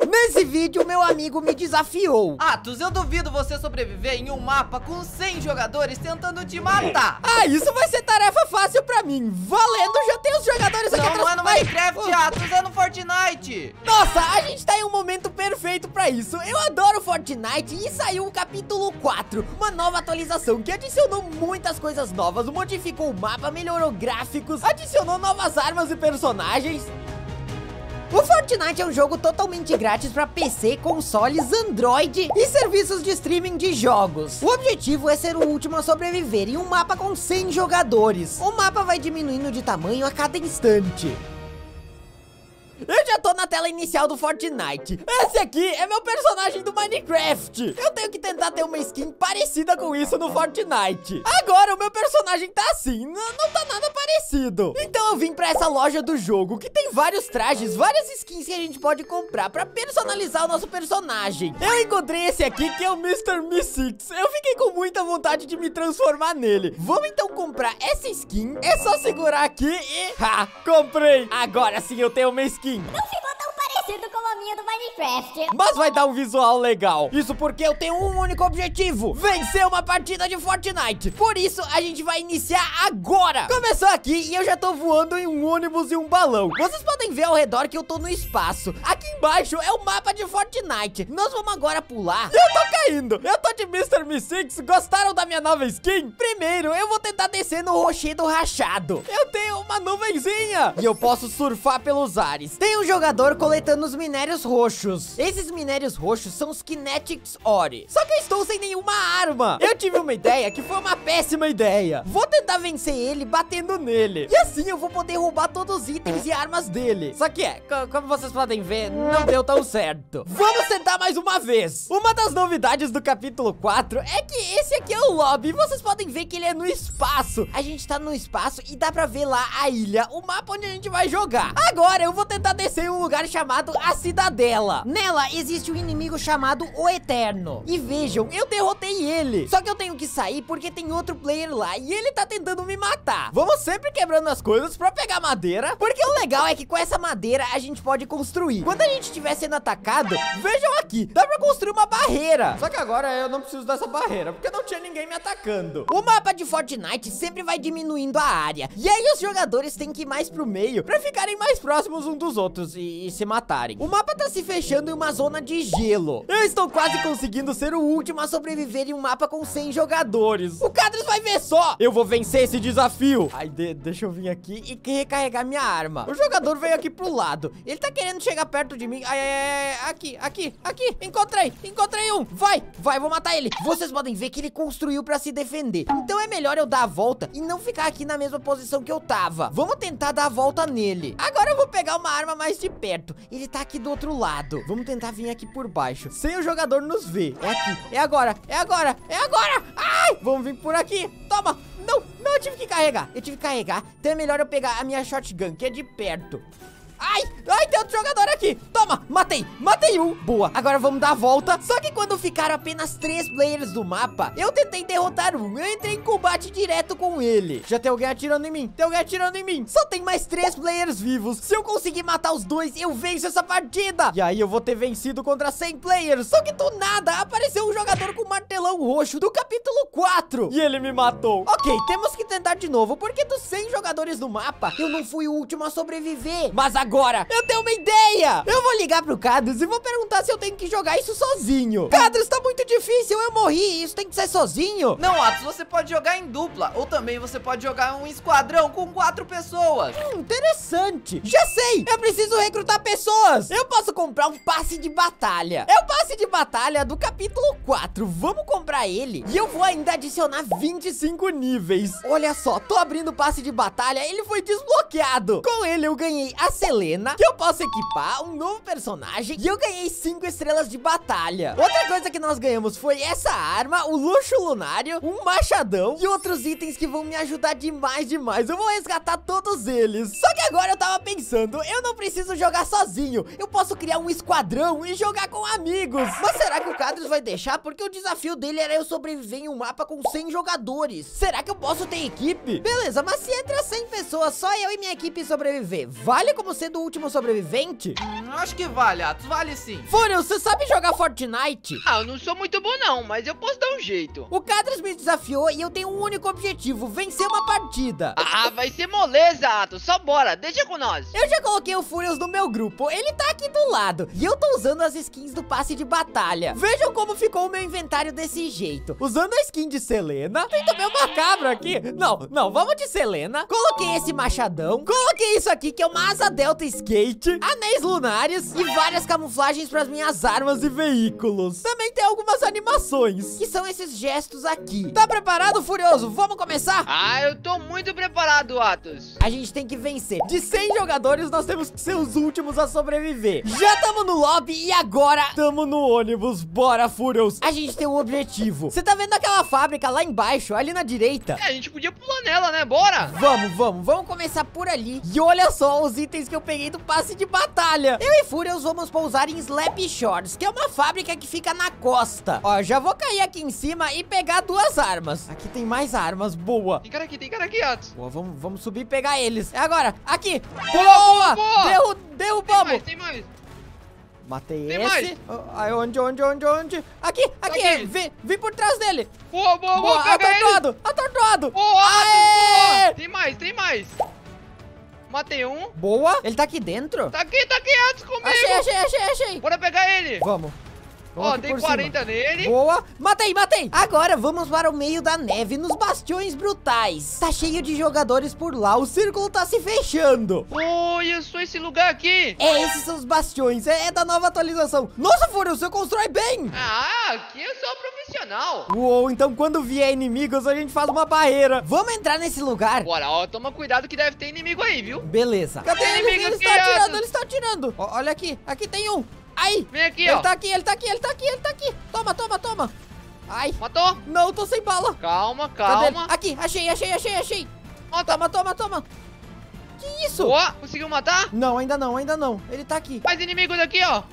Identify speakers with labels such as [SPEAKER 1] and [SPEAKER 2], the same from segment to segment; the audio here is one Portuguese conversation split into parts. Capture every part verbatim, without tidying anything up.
[SPEAKER 1] Nesse vídeo, meu amigo me desafiou.
[SPEAKER 2] Atos, eu duvido você sobreviver em um mapa com cem jogadores tentando te matar.
[SPEAKER 1] Ah, isso vai ser tarefa fácil pra mim. Valendo, já tem os jogadores aqui
[SPEAKER 2] Não,
[SPEAKER 1] atrás.
[SPEAKER 2] não é no
[SPEAKER 1] Ai,
[SPEAKER 2] Minecraft,
[SPEAKER 1] oh.
[SPEAKER 2] Atos, é no Fortnite.
[SPEAKER 1] Nossa, a gente tá em um momento perfeito pra isso. Eu adoro Fortnite e saiu o capítulo quatro, uma nova atualização que adicionou muitas coisas novas, modificou o mapa, melhorou gráficos, adicionou novas armas e personagens. O Fortnite é um jogo totalmente grátis para P C, consoles, Android e serviços de streaming de jogos. O objetivo é ser o último a sobreviver em um mapa com cem jogadores. O mapa vai diminuindo de tamanho a cada instante. Eu já tô na tela inicial do Fortnite. Esse aqui é meu personagem do Minecraft. Eu tenho que tentar ter uma skin parecida com isso no Fortnite. Agora o meu personagem tá assim, não, não tá nada parecido. Então eu vim pra essa loja do jogo, que tem vários trajes, várias skins que a gente pode comprar pra personalizar o nosso personagem. Eu encontrei esse aqui, que é o mister Me Six. Eu fiquei com muita vontade de me transformar nele. Vamos então comprar essa skin. É só segurar aqui e... Ha! Comprei! Agora sim eu tenho uma skin.
[SPEAKER 3] Não ficou tão parecido com a minha do Minecraft.
[SPEAKER 1] Mas vai dar um visual legal. Isso porque eu tenho um único objetivo: vencer uma partida de Fortnite. Por isso a gente vai iniciar agora. Começou aqui e eu já tô voando em um ônibus e um balão. Vocês podem ver ao redor que eu tô no espaço. Aqui embaixo é o mapa de Fortnite. Nós vamos agora pular. E eu tô caindo. Eu tô de mister Me Six. Gostaram da minha nova skin? Primeiro eu vou tentar descer no rochedo rachado. Eu tenho uma nuvenzinha e eu posso surfar pelos ares. Tem um jogador coletando os minérios roxos. Esses minérios roxos são os Kinetics Ore. Só que eu estou sem nenhuma arma. Eu tive uma ideia que foi uma péssima ideia. Vou tentar vencer ele batendo nele. E assim eu vou poder roubar todos os itens e armas dele. Só que é, co- como vocês podem ver, não deu tão certo. Vamos tentar mais uma vez. Uma das novidades do capítulo quatro é que esse aqui é o lobby. Vocês podem ver que ele é no espaço. A gente tá no espaço e dá pra ver lá a ilha, o mapa onde a gente vai jogar. Agora eu vou tentar descer em um lugar chamado a Cidadela. Nela existe um inimigo chamado o Eterno. E vejam, eu derrotei ele. Só que eu tenho que sair porque tem outro player lá e ele tá tentando me matar. Vamos sempre quebrando as coisas pra pegar madeira, porque o legal é que com essa madeira a gente pode construir. Quando a gente estiver sendo atacado, vejam aqui, dá pra construir uma barreira. Só que agora eu não preciso dessa barreira, porque não tinha ninguém me atacando. O mapa de Fortnite sempre vai diminuindo a área, e aí os jogadores têm que ir mais pro meio pra ficarem mais próximos um dos outros e, e se matarem. O mapa tá se fechando em uma zona de gelo. Eu estou quase conseguindo ser o último a sobreviver em um mapa com cem jogadores. O Cadros vai ver só. Eu vou vencer esse desafio. Ai, de, deixa eu vir aqui e recarregar minha arma. O jogador veio aqui pro lado. Ele tá querendo chegar perto de mim. Ai, ai, ai, ai, aqui, aqui, aqui. Encontrei, encontrei um. Vai, vai, vou matar ele. Vocês podem ver que ele construiu pra se defender. Então é melhor eu dar a volta e não ficar aqui na mesma posição que eu tava. Vamos tentar dar a volta nele. Agora eu vou pegar uma arma mais de perto. Ele tá aqui do outro lado. Vamos tentar vir aqui por baixo, sem o jogador nos ver. É aqui, é agora, é agora, é agora. Ai, vamos vir por aqui. Toma, não, não, eu tive que carregar. Eu tive que carregar, então é melhor eu pegar a minha shotgun, que é de perto. Ai, ai, tem outro jogador aqui. Toma, matei, matei um. Boa, agora vamos dar a volta. Só que quando ficaram apenas três players do mapa, eu tentei derrotar um. Eu entrei em combate direto com ele. Já tem alguém atirando em mim, tem alguém atirando em mim. Só tem mais três players vivos. Se eu conseguir matar os dois, eu venço essa partida. E aí eu vou ter vencido contra cem players. Só que do nada, apareceu um jogador com martelão roxo do capítulo quatro. E ele me matou. Ok, temos que tentar de novo, porque dos cem jogadores do mapa, eu não fui o último a sobreviver. Mas agora Agora, eu tenho uma ideia. Eu vou ligar pro Cadros e vou perguntar se eu tenho que jogar isso sozinho. Cadros, tá muito difícil, eu morri. Isso tem que ser sozinho?
[SPEAKER 2] Não, Atos, você pode jogar em dupla. Ou também você pode jogar um esquadrão com quatro pessoas.
[SPEAKER 1] Hum, interessante. Já sei, eu preciso recrutar pessoas. Eu posso comprar um passe de batalha. É o passe de batalha do capítulo quatro. Vamos comprar ele. E eu vou ainda adicionar vinte e cinco níveis. Olha só, tô abrindo o passe de batalha. Ele foi desbloqueado. Com ele eu ganhei a Selena, que eu posso equipar, um novo personagem, e eu ganhei cinco estrelas de batalha. Outra coisa que nós ganhamos foi essa arma, o luxo lunário, um machadão e outros itens que vão me ajudar demais, demais. Eu vou resgatar todos eles. Só que agora eu tava pensando, eu não preciso jogar sozinho. Eu posso criar um esquadrão e jogar com amigos. Mas será que o Cadros vai deixar? Porque o desafio dele era eu sobreviver em um mapa com cem jogadores. Será que eu posso ter equipe? Beleza, mas se entra cem pessoas, só eu e minha equipe sobreviver, vale como sendo o último sobrevivente?
[SPEAKER 2] Hum, acho que vale, Atos, vale sim.
[SPEAKER 1] Furious, você sabe jogar Fortnite?
[SPEAKER 4] Ah, eu não sou muito bom não, mas eu posso dar um jeito.
[SPEAKER 1] O Cadras me desafiou e eu tenho um único objetivo, vencer uma partida.
[SPEAKER 4] Ah, vai ser moleza, Atos, só bora, deixa com nós.
[SPEAKER 1] Eu já coloquei o Furious no meu grupo, ele tá aqui do lado. E eu tô usando as skins do passe de batalha. Vejam como ficou o meu inventário desse jeito. Usando a skin de Selena. Tem também uma cabra aqui. Não, não, vamos de Selena. Coloquei esse machadão. Coloquei isso aqui, que é uma asa delta skate. Anéis lunares. E várias camuflagens pras minhas armas e veículos. Também tem algumas animações, que são esses gestos aqui. Tá preparado, Furioso? Vamos começar?
[SPEAKER 4] Ah, eu tô muito preparado, Atos.
[SPEAKER 1] A gente tem que vencer. De cem jogadores, nós temos que ser os últimos a sobreviver. Já estamos no lobby e agora estamos no ônibus. Bora, Furious. A gente tem um objetivo. Você tá vendo aquela fábrica lá embaixo, ali na direita?
[SPEAKER 4] É, a gente podia pular nela, né? Bora!
[SPEAKER 1] Vamos, vamos. Vamos começar por ali. E olha só os itens que eu peguei do passe de batalha. Eu e Furious vamos pousar em Slap Shores, que é uma fábrica que fica na costa. Ó, já vou cair aqui em cima e pegar duas armas. Aqui tem mais armas, boa.
[SPEAKER 4] Tem cara aqui, tem cara aqui, Atos.
[SPEAKER 1] Boa, vamos, vamos subir e pegar eles. É agora, aqui.
[SPEAKER 4] Boa,
[SPEAKER 1] Boa!
[SPEAKER 4] boa.
[SPEAKER 1] Derru
[SPEAKER 4] Tem
[SPEAKER 1] derrubamos.
[SPEAKER 4] mais, tem mais.
[SPEAKER 1] Matei
[SPEAKER 4] Tem
[SPEAKER 1] esse.
[SPEAKER 4] mais.
[SPEAKER 1] Ai, onde, onde, onde, onde? Aqui, aqui.
[SPEAKER 4] Aqui.
[SPEAKER 1] Vim, vim por trás dele.
[SPEAKER 4] Boa, boa,
[SPEAKER 1] Boa,
[SPEAKER 4] boa, pega ele.
[SPEAKER 1] atordoado, atordoado.
[SPEAKER 4] Boa,
[SPEAKER 1] Aê!
[SPEAKER 4] Atos, boa. Tem mais, tem mais. Matei um.
[SPEAKER 1] Boa. Ele tá aqui dentro?
[SPEAKER 4] Tá aqui, tá aqui, Atos, comigo.
[SPEAKER 1] Achei, achei, achei, achei.
[SPEAKER 4] Bora pegar ele.
[SPEAKER 1] Vamos. Vamos
[SPEAKER 4] Ó,
[SPEAKER 1] aqui
[SPEAKER 4] dei
[SPEAKER 1] por
[SPEAKER 4] quarenta
[SPEAKER 1] cima.
[SPEAKER 4] nele.
[SPEAKER 1] Boa. Matei, matei. Agora vamos para o meio da neve, nos bastiões brutais. Tá cheio de jogadores por lá. O círculo tá se fechando.
[SPEAKER 4] Olha só esse lugar aqui.
[SPEAKER 1] É, esses são os bastiões. É, é da nova atualização. Nossa, Furious, você constrói bem.
[SPEAKER 4] Ah, aqui eu sou profissional.
[SPEAKER 1] Uou, então quando vier inimigos, a gente faz uma barreira. Vamos entrar nesse lugar?
[SPEAKER 4] Bora, ó, toma cuidado que deve ter inimigo aí, viu?
[SPEAKER 1] Beleza. Cadê
[SPEAKER 4] Tem
[SPEAKER 1] ele?
[SPEAKER 4] inimigo
[SPEAKER 1] Ele
[SPEAKER 4] aqui,
[SPEAKER 1] está atirando,
[SPEAKER 4] Atos.
[SPEAKER 1] ele está atirando. Ó, olha aqui, aqui tem um. Aí.
[SPEAKER 4] Vem aqui,
[SPEAKER 1] Ele
[SPEAKER 4] ó.
[SPEAKER 1] tá aqui, ele tá aqui, ele tá aqui, ele tá aqui. Toma, toma, toma. Ai.
[SPEAKER 4] Matou?
[SPEAKER 1] Não, tô sem bala.
[SPEAKER 4] Calma,
[SPEAKER 1] Cadê ele?
[SPEAKER 4] calma.
[SPEAKER 1] Aqui, achei, achei, achei, achei. Ó, toma, toma, toma. Que isso?
[SPEAKER 4] Boa, conseguiu matar?
[SPEAKER 1] Não, ainda não, ainda não. Ele tá aqui.
[SPEAKER 4] Mais inimigos aqui, ó.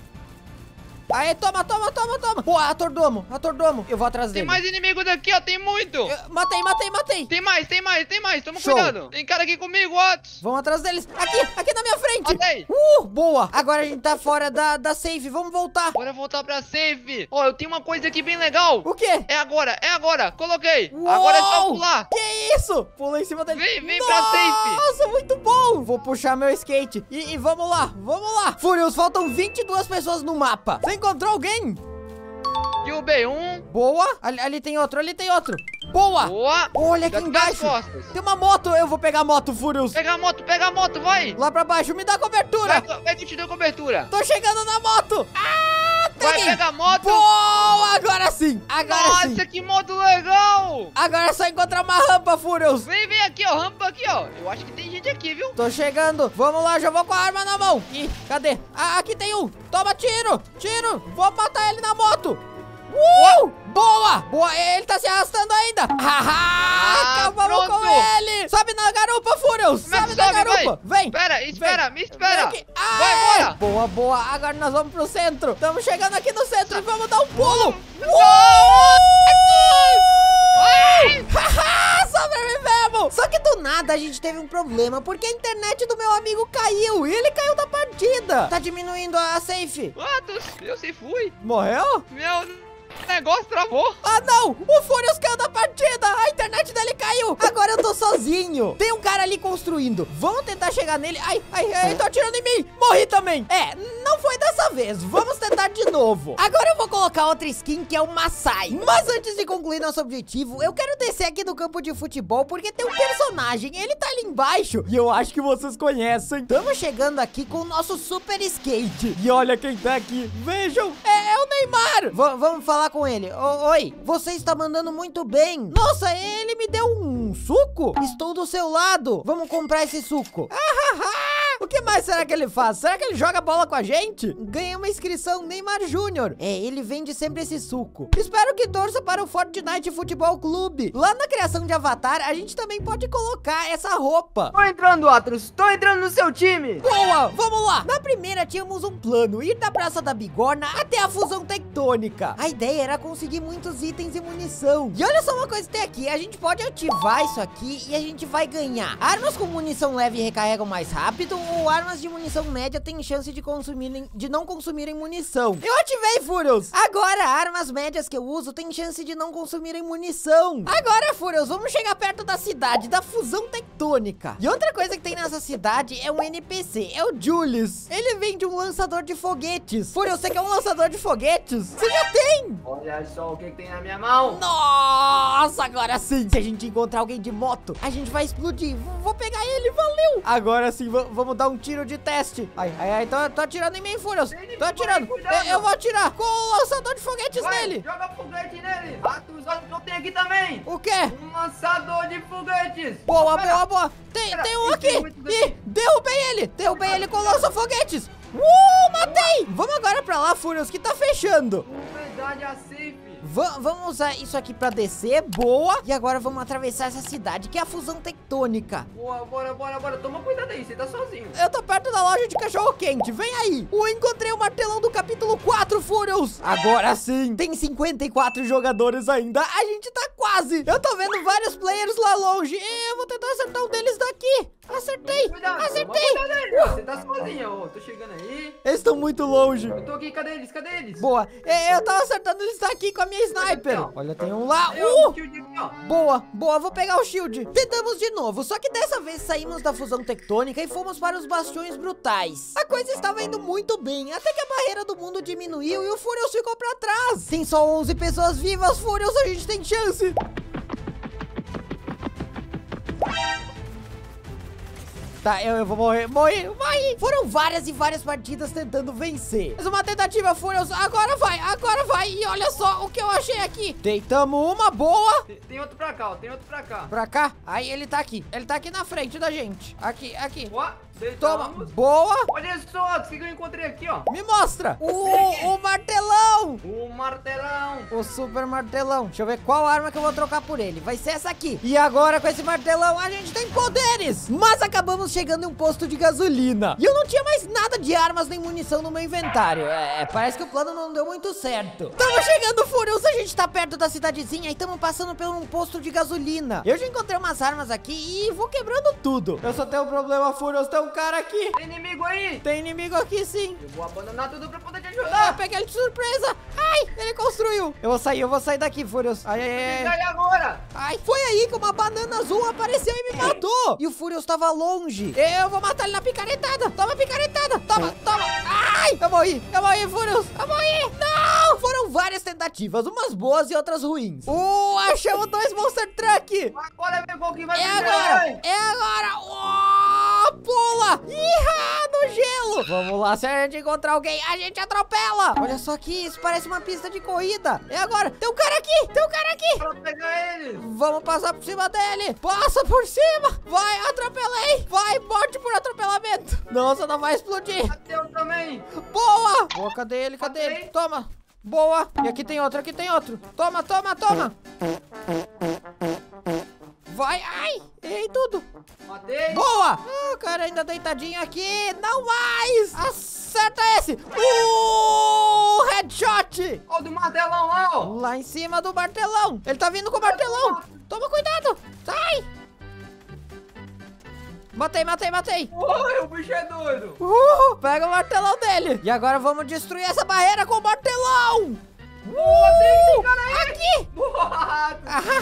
[SPEAKER 1] Aí, toma, toma, toma, toma. Pô, atordomo, atordomo. Eu vou atrás
[SPEAKER 4] Tem
[SPEAKER 1] dele.
[SPEAKER 4] mais inimigos aqui, ó. Tem muito.
[SPEAKER 1] Eu- matei, matei, matei.
[SPEAKER 4] Tem mais, tem mais, tem mais. Toma
[SPEAKER 1] Show.
[SPEAKER 4] cuidado. Tem cara aqui comigo, Atos.
[SPEAKER 1] Vamos atrás deles. Aqui, aqui na minha frente.
[SPEAKER 4] Matei.
[SPEAKER 1] Uh, boa. Agora a gente tá fora da, da safe. Vamos voltar.
[SPEAKER 4] Bora voltar pra safe. Ó, eu tenho uma coisa aqui bem legal.
[SPEAKER 1] O quê?
[SPEAKER 4] É agora, é agora. Coloquei.
[SPEAKER 1] Uou!
[SPEAKER 4] Agora é só pular.
[SPEAKER 1] Que isso? Pula em cima dele.
[SPEAKER 4] Vem, vem pra safe.
[SPEAKER 1] Nossa, muito bom. Vou puxar meu skate. E, e vamos lá, vamos lá. Furious, faltam vinte e duas pessoas no mapa. Você encontrou alguém?
[SPEAKER 4] Derrubei um.
[SPEAKER 1] Boa. Ali, ali tem outro, ali tem outro. Boa.
[SPEAKER 4] Boa.
[SPEAKER 1] Olha aqui
[SPEAKER 4] Já tem
[SPEAKER 1] embaixo.
[SPEAKER 4] as costas.
[SPEAKER 1] Tem uma moto. Eu vou pegar a moto, Furious.
[SPEAKER 4] Pega a moto, pega a moto, vai.
[SPEAKER 1] Lá pra baixo, me dá cobertura.
[SPEAKER 4] Vai, vai que eu te dou cobertura.
[SPEAKER 1] Tô chegando na moto. Ah,
[SPEAKER 4] Vai,
[SPEAKER 1] peguei.
[SPEAKER 4] pega a moto.
[SPEAKER 1] Boa, agora sim. Agora sim.
[SPEAKER 4] Nossa, que modo legal.
[SPEAKER 1] Agora é só encontrar uma rampa, Furious.
[SPEAKER 4] Vem, vem aqui, ó. Rampa aqui, ó. Eu acho que tem gente aqui, viu?
[SPEAKER 1] Tô chegando. Vamos lá, já vou com a arma na mão. Ih, cadê? Ah, aqui tem um. Toma tiro. Tiro. Vou matar ele na moto. Uh! Boa! Boa, ele tá se arrastando ainda. Haha!
[SPEAKER 4] Ah,
[SPEAKER 1] Acabamos
[SPEAKER 4] pronto.
[SPEAKER 1] com ele. Sobe na garupa, Furious.
[SPEAKER 4] Como é que
[SPEAKER 1] Sobe na
[SPEAKER 4] sobe,
[SPEAKER 1] garupa.
[SPEAKER 4] vai?
[SPEAKER 1] Vem.
[SPEAKER 4] Espera, espera,
[SPEAKER 1] Vem.
[SPEAKER 4] me espera.
[SPEAKER 1] Vem aqui.
[SPEAKER 4] Vai,
[SPEAKER 1] Aê!
[SPEAKER 4] bora.
[SPEAKER 1] Boa, boa. Agora nós vamos pro centro. Estamos chegando aqui no centro e vamos dar um pulo.
[SPEAKER 4] Ai!
[SPEAKER 1] Haha, sobrevivemos! Só que do nada a gente teve um problema, porque a internet do meu amigo caiu e ele caiu da partida. Tá diminuindo a safe.
[SPEAKER 4] Quantos? Eu sei, fui.
[SPEAKER 1] Morreu?
[SPEAKER 4] Meu negócio travou.
[SPEAKER 1] Ah, não! O Furious caiu da partida! A internet dele caiu! Agora eu tô sozinho! Tem um cara ali construindo. Vamos tentar chegar nele. Ai, ai, ai, tô atirando em mim! Morri também! É, não foi dessa vez. Vamos tentar de novo. Agora eu vou colocar outra skin, que é o Masai. Mas antes de concluir nosso objetivo, eu quero descer aqui no campo de futebol, porque tem um personagem. Ele tá ali embaixo. E eu acho que vocês conhecem. Estamos chegando aqui com o nosso super skate. E olha quem tá aqui. Vejam, é, é o Neymar. V vamos falar com ele. O Oi, você está mandando muito bem. Nossa, ele me deu um suco? Estou do seu lado. Vamos comprar esse suco. O que mais será que ele faz? Será que ele joga bola com a gente? Ganhei uma inscrição Neymar Júnior. É, ele vende sempre esse suco. Espero que torça para o Fortnite Futebol Clube. Lá na criação de avatar, a gente também pode colocar essa roupa.
[SPEAKER 5] Tô entrando, Atros. Tô entrando no seu time.
[SPEAKER 1] Boa, vamos lá. Na primeira tínhamos um plano, ir da Praça da Bigorna até a Fusão Tectônica. A ideia era conseguir muitos itens e munição. E olha só uma coisa que tem aqui, a gente pode ativar isso aqui e a gente vai ganhar armas com munição leve e recarregam mais rápido, o armas de munição média tem chance de consumirem, de não consumirem munição. Eu ativei, Furious. Agora, armas médias que eu uso tem chance de não consumirem munição. Agora, Furious, vamos chegar perto da cidade, da fusão tectônica. E outra coisa que tem nessa cidade é um N P C, é o Julius. Ele vende um lançador de foguetes. Furious, você quer um lançador de foguetes? Você já tem.
[SPEAKER 5] Olha só o que, que tem na minha mão.
[SPEAKER 1] Nossa, agora sim. Se a gente encontrar alguém de moto, a gente vai explodir. V- Vou pegar ele, valeu. Agora sim, v- vamos dar um tiro de teste. Ai, ai, ai, tô, tô atirando em mim, Furious. Tô atirando.
[SPEAKER 5] cuidado.
[SPEAKER 1] Eu, eu vou atirar com o lançador de foguetes
[SPEAKER 5] Vai,
[SPEAKER 1] nele.
[SPEAKER 5] joga foguete nele. Ratos, olha o que eu tenho aqui também.
[SPEAKER 1] O quê?
[SPEAKER 5] Um lançador de foguetes.
[SPEAKER 1] Boa,
[SPEAKER 5] Pera,
[SPEAKER 1] boa, boa. Tem,
[SPEAKER 5] pera,
[SPEAKER 1] tem um
[SPEAKER 5] esse
[SPEAKER 1] aqui.
[SPEAKER 5] tem muito
[SPEAKER 1] Ih,
[SPEAKER 5] daqui.
[SPEAKER 1] derrubei ele. Derrubei ele com o lança-foguetes. Uh, matei. Vamos agora pra lá, Furious, que tá fechando.
[SPEAKER 5] Verdade, a safe.
[SPEAKER 1] Va- vamos usar isso aqui pra descer, boa. E agora vamos atravessar essa cidade, que é a fusão tectônica.
[SPEAKER 5] Boa, bora, bora, bora. Toma cuidado aí, você tá sozinho.
[SPEAKER 1] Eu tô perto da loja de cachorro-quente, vem aí. Eu encontrei o martelão do capítulo quatro, Furious. Agora sim, tem cinquenta e quatro jogadores ainda, a gente tá quase. Eu tô vendo vários players lá longe. Eu vou tentar acertar um deles daqui. Acertei,
[SPEAKER 5] Cuidado, toma
[SPEAKER 1] acertei.
[SPEAKER 5] cuidado aí. Ó, você tá sozinho, ó. Tô chegando aí.
[SPEAKER 1] Eles estão muito longe.
[SPEAKER 5] Eu tô aqui, cadê eles? Cadê eles?
[SPEAKER 1] Boa, É, eu tava acertando eles daqui com a minha sniper. Olha, tem um lá.
[SPEAKER 5] Eu,
[SPEAKER 1] Uh!
[SPEAKER 5] o shield aqui, ó.
[SPEAKER 1] Boa, boa, vou pegar o shield. Tentamos de novo, só que dessa vez saímos da fusão tectônica e fomos para os bastiões brutais. A coisa estava indo muito bem, até que a barreira do mundo diminuiu e o Furious ficou pra trás. Tem só onze pessoas vivas, Furious, a gente tem chance. Tá, eu, eu vou morrer, morri, morri. Foram várias e várias partidas tentando vencer. Mas uma tentativa, Furious, agora vai, agora vai. E olha só o que eu achei aqui. Deitamos uma boa.
[SPEAKER 5] Tem, tem outro pra cá, ó. Tem outro pra cá.
[SPEAKER 1] Pra cá, aí ele tá aqui. Ele tá aqui na frente da gente. Aqui, aqui.
[SPEAKER 5] Ó,
[SPEAKER 1] Toma,
[SPEAKER 5] deitamos.
[SPEAKER 1] boa.
[SPEAKER 5] Olha só, o que eu encontrei aqui, ó.
[SPEAKER 1] Me mostra. O, o martelão.
[SPEAKER 5] O martelão.
[SPEAKER 1] O super martelão. Deixa eu ver qual arma que eu vou trocar por ele. Vai ser essa aqui. E agora com esse martelão a gente tem poderes. Mas acabamos chegando em um posto de gasolina. E eu não tinha mais nada de armas nem munição no meu inventário. É, parece que o plano não deu muito certo. Tamo chegando, Furious. A gente tá perto da cidadezinha e tamo passando por um posto de gasolina. Eu já encontrei umas armas aqui e vou quebrando tudo. Eu só tenho um problema, Furious. Tem um cara aqui.
[SPEAKER 5] Tem inimigo aí.
[SPEAKER 1] Tem inimigo aqui sim.
[SPEAKER 5] Eu vou abandonar tudo pra poder te
[SPEAKER 1] Ah,
[SPEAKER 5] ajudar.
[SPEAKER 1] peguei ele de surpresa. Ai, ele construiu. Eu vou sair, eu vou sair daqui, Furious. Ai, ai,
[SPEAKER 5] E
[SPEAKER 1] ai.
[SPEAKER 5] aí agora?
[SPEAKER 1] Ai, foi aí que uma banana azul apareceu e me matou. E o Furious tava longe. Eu vou matar ele na picaretada. Toma picaretada. Toma, toma. Ai, eu morri. Eu morri, Furious. Eu morri. Não. Foram várias tentativas, umas boas e outras ruins. Uh, achamos dois Monster Truck.
[SPEAKER 5] Agora vem qual que vai
[SPEAKER 1] É
[SPEAKER 5] primeiro,
[SPEAKER 1] agora.
[SPEAKER 5] hein?
[SPEAKER 1] É agora. Oh, pula. Ihá, no gelo. Vamos lá, se a gente encontrar alguém, a gente atropela. Olha só aqui, isso parece uma pista de corrida. É agora. Tem um cara aqui. Tem um cara aqui.
[SPEAKER 5] Pra pegar eles.
[SPEAKER 1] Vamos passar por cima dele. Passa por cima. Vai, atropelei. Vai, morte por atropelamento. Nossa, não vai explodir.
[SPEAKER 5] Bateu também.
[SPEAKER 1] Boa. Boa, cadê ele? Cadê ele?
[SPEAKER 5] Matei.
[SPEAKER 1] Toma. Boa. E aqui tem outro, aqui tem outro. Toma, toma, toma. Vai, ai. Errei tudo.
[SPEAKER 5] Matei.
[SPEAKER 1] Boa. Ah, o cara ainda deitadinho aqui. Não mais. Acerta esse. Uh, headshot.
[SPEAKER 5] Ó, do martelão lá, ó.
[SPEAKER 1] Lá em cima do martelão. Ele tá vindo com o martelão. Toma cuidado. Sai. Matei, matei, matei.
[SPEAKER 5] Oi, o bicho é doido.
[SPEAKER 1] Uh, pega o martelão dele. E agora vamos destruir essa barreira com o martelão.
[SPEAKER 5] Boa, tem, tem cara aí.
[SPEAKER 1] Aqui.
[SPEAKER 5] Boa.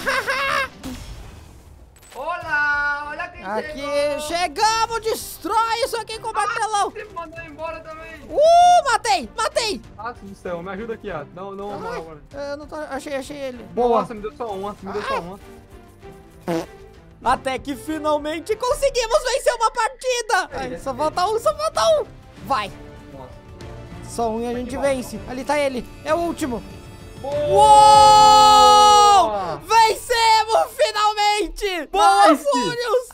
[SPEAKER 5] Olá, olha quem
[SPEAKER 1] Aqui,
[SPEAKER 5] chegou.
[SPEAKER 1] chegamos. Destrói isso aqui com o martelão.
[SPEAKER 5] Você mandou embora também.
[SPEAKER 1] Uh, matei, matei.
[SPEAKER 6] Ah, do céu, me ajuda aqui, ó. Não, não, não,
[SPEAKER 1] Ai,
[SPEAKER 6] agora.
[SPEAKER 1] eu não tô, achei, achei ele. Boa.
[SPEAKER 6] Nossa, me deu só uma, me deu só uma.
[SPEAKER 1] Até que finalmente conseguimos vencer uma partida. Ai, só falta um, só falta um. Vai. Só um e a gente vence. Ali tá ele. É o último. Uou! Vencemos finalmente! Boa,
[SPEAKER 6] Nice!
[SPEAKER 1] Furious!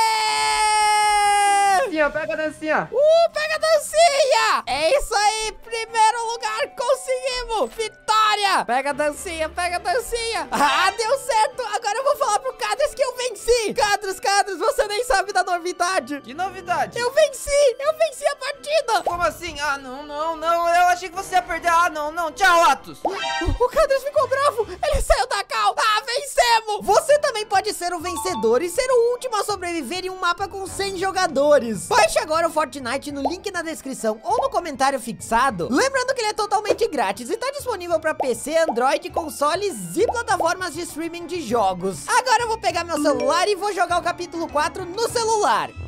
[SPEAKER 1] Aê!
[SPEAKER 5] Dancinha, pega a dancinha.
[SPEAKER 1] Uh, pega a dancinha! É isso aí, primeiro lugar, conseguimos! Vitória! Pega a dancinha, pega a dancinha! Ah, deu certo! Agora eu vou falar pro Cadras que eu venci! Cadras, Cadras, você nem sabe da novidade!
[SPEAKER 2] Que novidade?
[SPEAKER 1] Eu venci! Eu venci a partida!
[SPEAKER 2] Como assim? Ah, não, não, não. Eu achei que você ia perder. Ah, não, não. Tchau, Atos.
[SPEAKER 1] O Cadras ficou bravo! Ele saiu da cal! Ah, vencemos! Você também pode ser o vencedor e ser o último a sobreviver em um mapa com cem jogadores. Baixe agora o Fortnite no link na descrição ou no comentário fixado. Lembrando que ele é totalmente grátis e tá disponível para P C, Android, consoles e plataformas de streaming de jogos. Agora eu vou pegar meu celular e vou jogar o capítulo quatro no celular.